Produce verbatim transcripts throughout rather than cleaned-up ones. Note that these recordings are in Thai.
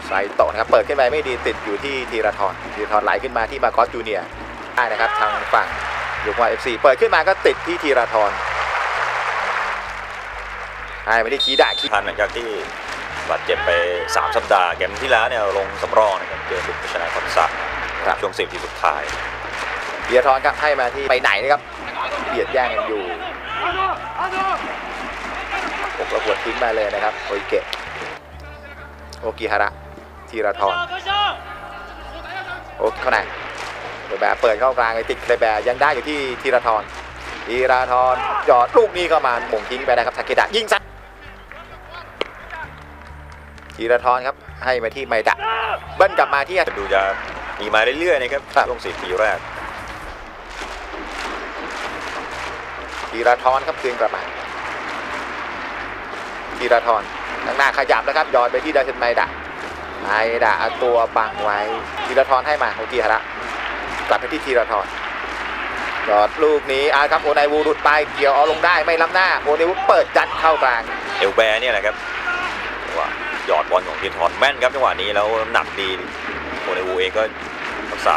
ไซโตะนะครับเปิดขึ้นไปไม่ดีติดอยู่ที่ธีรทรธีรทรไหลขึ้นมาที่มาโกจูเนียได้นะครับทางฝั่งโยโกฮาม่า เอฟ ซี เปิดขึ้นมาก็ติดที่ธีรทรให้ไปที่คีดะคีทันหลังจากที่บาดเจ็บไปสามสัปดาห์เกมที่แล้วเนี่ยลงสำรองนะครับเจอบุกชนะคอนซัสช่วงสิบทีสุดท้ายธีรทรครับให้มาที่ไปไหนนะครับเบียดแย่งกันอยู่ปกระหัวทิ้งมาเลยนะครับโออิเกะโอกิฮาระธีรทรโอเข้าไหนเคแบเปิดเข้ากลางไปติดเคแบยังได้อยู่ที่ธีรทรธีรทรจอดลูกนี้เข้ามาหม่งทิ้งไปนะครับทาเคดะยิงซัดธีรทรครับให้มาที่ไมดะเบิ้ลกลับมาที่ดูจะมีมาเรื่อยๆนะครับช่วงสิบทีแรกธีรทรครับคืนกลับมาธีรทรข้างหน้าขยับแล้วครับย้อนไปที่ดาเซนไมดะไมดะเอาตัวบังไว้ธีรทรให้มาโอกิฮาระกลับไปที่ธีรทรยอดลูกนี้อาครับโอไนวูหลุดไปเกี่ยวเอาลงได้ไม่ล้ำหน้าโอไนวูเปิดจัดเข้ากลางเอลแบร์เนี่ยแหละครับว่าหยอดบอลของธีรทรแม่นครับจังหวะนี้แล้วหนักดีโอไนวูเองก็รักษา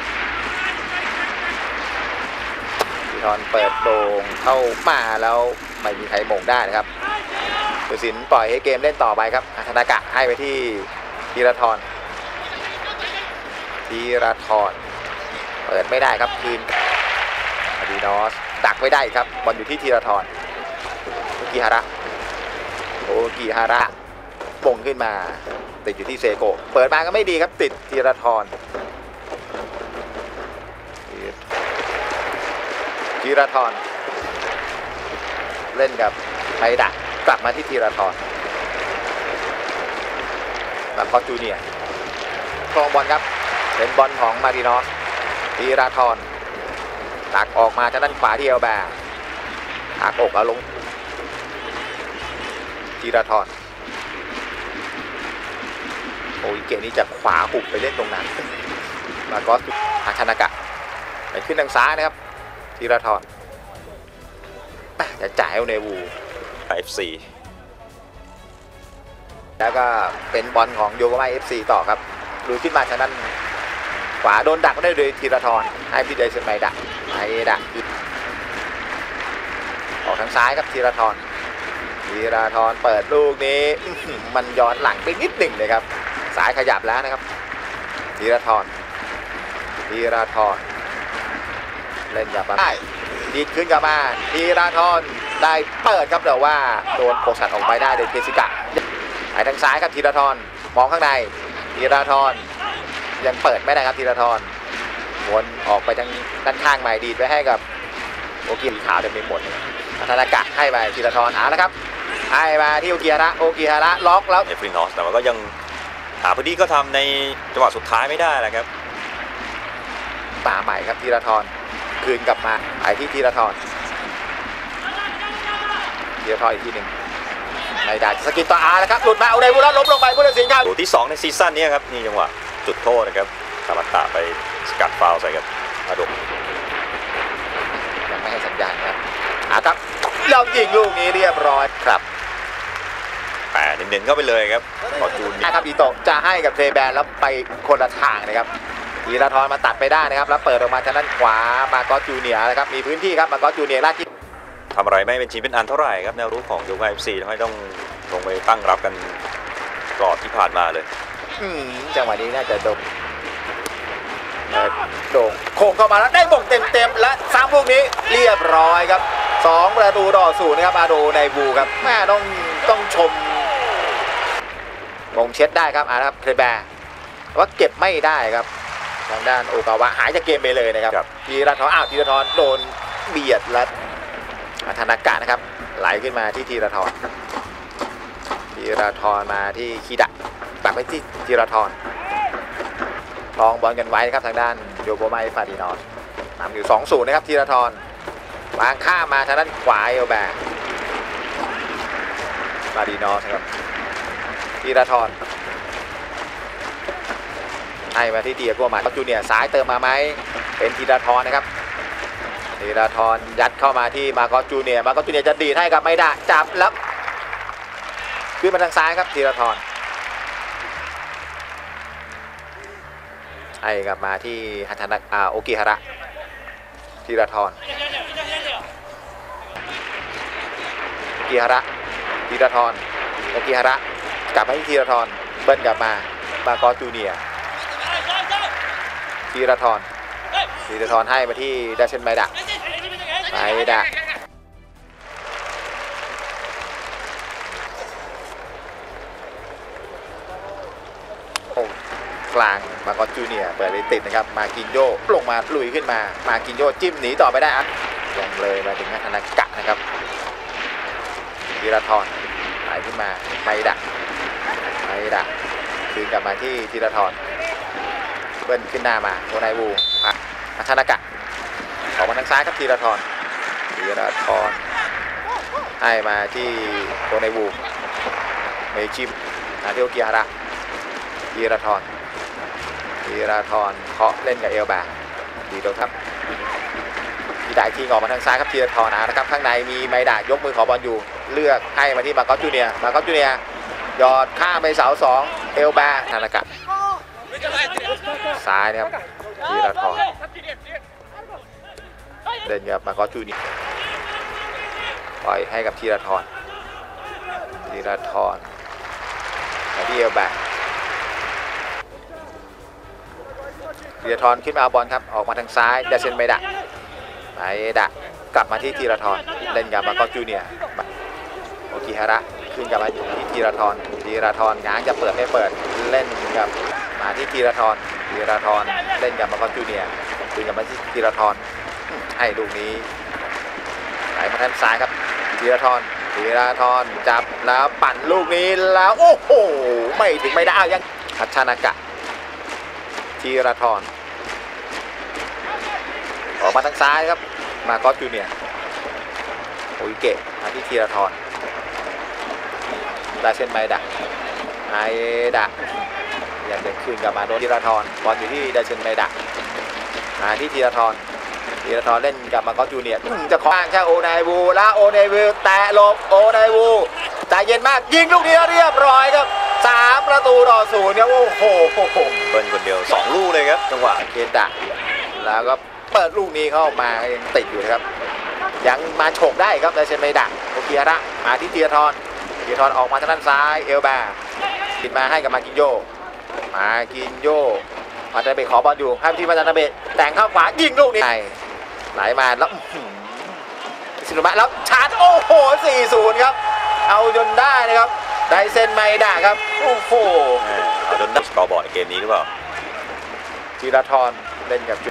ธีรทรเปิดโด่งเข้ามาแล้วไม่มีใครมงได้นะครับสุสินปล่อยให้เกมเล่นต่อไปครับธนากะให้ไปที่ธีรทรธีรทรเปิดไม่ได้ครับคืนอาดินอสดักไว้ได้ครับบอลอยู่ที่ธีรทรโอกิฮาระโอกิฮาระบ่งขึ้นมาติดอยู่ที่เซโกะเปิดมาก็ไม่ดีครับติดธีรทรธีรทรเล่นกับไมดะกลับมาที่ธีรทรมาโกจูเนียครองบอลครับเป็นบอลของมารินอสธีรทรตักออกมาทางด้านขวาที่เอลแบร์ตักอกเอาลงธีรทรโอ้ยเกมนี้จะขวาหุบไปเล่นตรงนั้นมาโกจูอาคานากะไปขึ้นทางซ้ายนะครับธีรทรจะจ่ายเอาเนวูเอฟ ซีแล้วก็เป็นบอลของโยโกฮาม่า เอฟ ซี ต่อครับดูขึ้นมาทางด้านขวาโดนดักได้โดยธีรทรให้พี่เดชไมดะไมดะออกทางซ้ายครับธีรทรธีรทรเปิดลูกนี้มันย้อนหลังไปนิดหนึ่งเลยครับสายขยับแล้วนะครับธีรทรธีรทรเล่นอย่าได้ดีดขึ้นกลับมาธีรทรได้เปิดครับแต่ว่าโดนโคสันออกไปได้โดยเทสิกะไปทางซ้ายครับธีรทรมองข้างในธีรทรยังเปิดไม่ได้ครับธีรทรวนออกไปทางด้านข้างใหม่ดีดไปให้กับโอกิขาวเต็มไปหมดธนากะให้ไปธีรทรอ่าแล้วครับให้มาที่โอกิฮาระโอกิฮาระล็อกแล้วเอฟรินอสแต่ว่าก็ยังหาพื้นที่ก็ทำในจังหวะสุดท้ายไม่ได้แหละครับป่าใหม่ครับธีรทรคืนกลับมาไปที่ธีรทรธีรทรอีกทีหนึ่งไม่ได้สกินต่ออาร์แล้วครับหลุดมาเอาในบุรีล้มลงไปผู้ตัดสินครับตัวที่สองในซีซั่นนี้ครับนี่จังหวะจุดโทษนะครับคาบัตตะไปสกัดฟาวล์ใส่กับอาดกยังไม่ให้สัญญาณครับอ่ะครับเรายิงลูกนี้เรียบร้อยครับแปะเน้นๆเข้าไปเลยครับขอจูนนะครับอีโตะจะให้กับเทแบนแล้วไปคนละทางนะครับธีรทรมาตัดไปได้นะครับแล้วเปิดออกมาทางด้านขวามาโกจูเนียนะครับมีพื้นที่ครับมาโกจูเนียลากที่ทำอะไรไม่เป็นชิ้นเป็นอันเท่าไหร่ครับแนวรุกของโยโกฮาม่า เอฟ ซี ทำให้ต้องลงไปตั้งรับกันกรอบที่ผ่านมาเลยอืมจังหวะนี้น่าจะโดนโด่งโค้งเข้ามาแล้วได้บ่งเต็มๆและซ้ำลูกนี้เรียบร้อยครับสองประตูต่อศูนย์นะครับอาโดไนบูครับแม่ต้องต้องชมมงเช็ดได้ครับอ่าครับเคลแบร์ว่าเก็บไม่ได้ครับทางด้านโอกาวะหายจากเกมไปเลยนะครับธีรทรอ้าวธีรทรโดนเบียดและธนากะนะครับไหลขึ้นมาที่ธีรทรธีรทรมาที่คีดะปักไปที่ธีรทรคลองบอลกันไว้นะครับทางด้านโยโกไมฟาดินอสนำอยู่ สองศูนย์ นะครับธีรทรวางข้ามมาทางด้านขวาเอลแบร์ฟาดินอสครับธีรทรให้มาที่เดียโก้มาจูเนียร์ซ้ายเติมมาไหมเป็นธีรทรนะครับธีรทรยัดเข้ามาที่มาโกจูเนียร์มาโกจูเนียร์จะดีดให้กับไม่ได้จับแล้วขึ้นมาทางซ้ายครับธีรทรให้กลับมาที่ฮัทนาอาโอกิฮาระธีรทรโอกิฮาระธีรทรโอกิฮาระกลับมาที่ธีรทรเบิ้ลกลับมาบากอสจูเนียร์ธีรทรธีรทรให้มาที่ดาเชนไมดะไมดะโอ้กลางบากอสจูเนียร์เปิดไปติดนะครับมากินโยลงมาลุยขึ้นมามากินโยจิ้มหนีต่อไปได้อ่ะยังเลยมาถึงธนากะนะครับธีรทรไหลขึ้นมาไมดะไมดะคืนกลับมาที่ธีรทรเบิ้ลขึ้นหน้ามาโอไนวูอ่ะธนากะออกมาทางซ้ายครับธีรทรธีรทรให้มาที่โอไนวูเมจิมมาที่โอกิฮาระธีรทรธีรทรเคาะเล่นกับเอลบาดีตัวครับทีได้ทีออกมาทางซ้ายครับธีรทรนะครับข้างในมีไมดะยกมือขอบอลอยู่เลือกให้มาที่มาร์กอสจูเนียร์มาร์กอสจูเนียร์ยอดข้ามไปเสาสองเอลบาธนากะซ้ายนะครับธีรทรเล่นกับมาร์กอสจูเนียร์ปล่อยให้กับธีรทรธีรทรมาที่เอลบาธีรทรขึ้นมาเอาบอลครับออกมาทางซ้ายดาเซนไมดะไมดะกลับมาที่ธีรทรเล่นกับมาร์กอสจูเนียร์โอกิฮาระขึ้นกลับมาที่ธีรทรธีรทรง้างจะเปิดไม่เปิดเล่นกับมาที่ธีรทรธีรทรเล่นกับมาร์กอสจูเนียร์คืนกลับมาที่ธีรทรให้ลูกนี้ไหลมาทางซ้ายครับธีรทรธีรทรจับแล้วปั่นลูกนี้แล้วโอ้โหไม่ถึงไม่ได้ยังฮัชนากะธีรทรออกมาทางซ้ายครับมาร์กอสจูเนียร์โออิเกะมาที่ธีรทรดาเชนไมดะไมดะอยากจะคืนกลับมาโดนธีรทรบอลอยู่ที่ดาเชนไมดะมาที่ธีรทรธีรทรเล่นกับมาร์กอสจูเนียร์จะคว้างแค่โอไนวูแล้วโอไนวูแตะหลบโอไนวูใจเย็นมากยิงลูกนี้เรียบร้อยครับสามประตูต่อศูนย์ครับโอ้โหเบิ้ลคนเดียวสองลูกเลยครับจังหวะเคดะแล้วก็เปิดลูกนี้เข้ามายังติดอยู่นะครับยังมาโฉกได้ครับดาเชนไมดะโอกิฮาระมาที่ธีรทรธีรทรออกมาทางด้านซ้ายเอลบากินมาให้กับมากินโยมากินโยมาตาเบะขอบอลอยู่ให้ที่มาตาเบะแต่งเข้าขวายิงลูกนี้ไหลมาแล้วสินุมะแล้วชาร์จโอ้โห สี่ศูนย์ ครับเอาจนได้นะครับไดเซนไมดะครับโอ้โหเอาจนได้สกอร์บอร์ดเกมนี้หรือเปล่าธีรทรเล่นกับ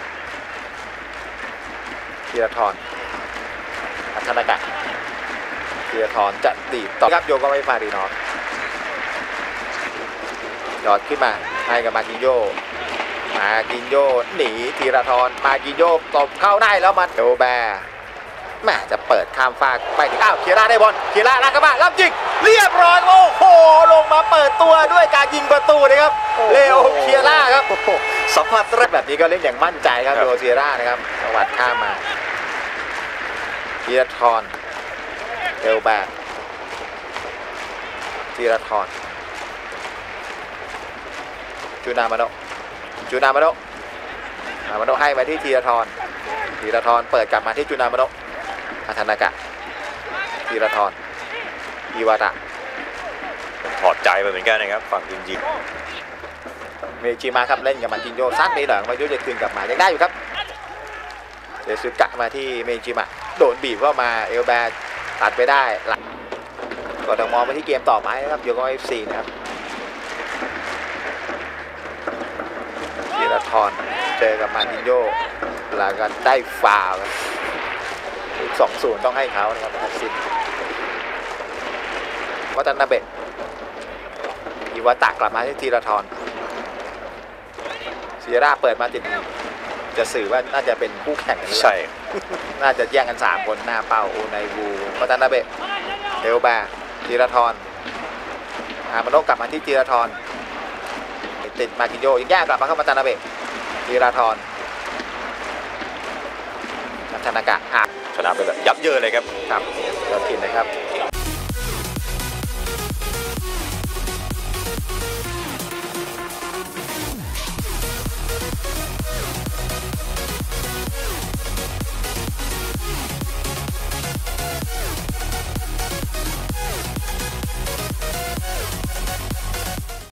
ธีรทรอัธนากะธีรทรจะตีต่อครับโยก็ไม่ฟารีนอนยอดขึ้นมาให้กับมากินโยมากินโยหนีธีรทรมากินโยตบเข้าได้แล้วมันโดแบแม่จะเปิดข้ามฟากไปถึงอ้าวเคียร่าได้บอลเคียร่าลากเข้ามารับยิงเรียบร้อยโอ้โหลงมาเปิดตัวด้วยการยิงประตูนะครับเลโอเคียร่าครับสัมผัสแรกแบบนี้ก็เล่นอย่างมั่นใจครับเลโอเคียร่านะครับจังหวัดข้ามมาธีรทรเอลแบกธีรทรจูนามาโนจูนามาโนนามาโนให้มาที่ธีรทรธีรทรเปิดกลับมาที่จูนามาโนอาธนากะธีรทรอิวาตะถอดใจไปเหมือนกันนะครับฝั่งจริงๆเมจิมาครับเล่นกับมาจินโยซัดไปหลังมาโยจะคืนกลับมายังได้อยู่ครับเซซุกะมาที่เมจิมะโดนบีบเข้ามาเอลแบร์ตัดไปได้หลังก็ต้องมองไปที่เกมต่อไปครับโยโกเอฟซีนะครับธีรทรเจอกับมาจินโยแล้วก็ได้ฟาวล์สองศูนย์ต้องให้เขานะครับทัศซินวัตนาเบะอิวาตะกลับมาที่ธีรทรเซียร่าเปิดมาติดจะสื่อว่าน่าจะเป็นคู่แข่งกันใช่น่าจะแย่งกันสามคนหน้าเป้าโอไนวูวัตนาเบะเอลบาธีรทรอามาโนกลับมาที่ธีรทรติดมากิโยยังแยกกลับมาเข้ามาตานาเบะธีรทรธนากะชนะไปแบบยับเยินเลยครับครับยอดถิ่นเลยครับ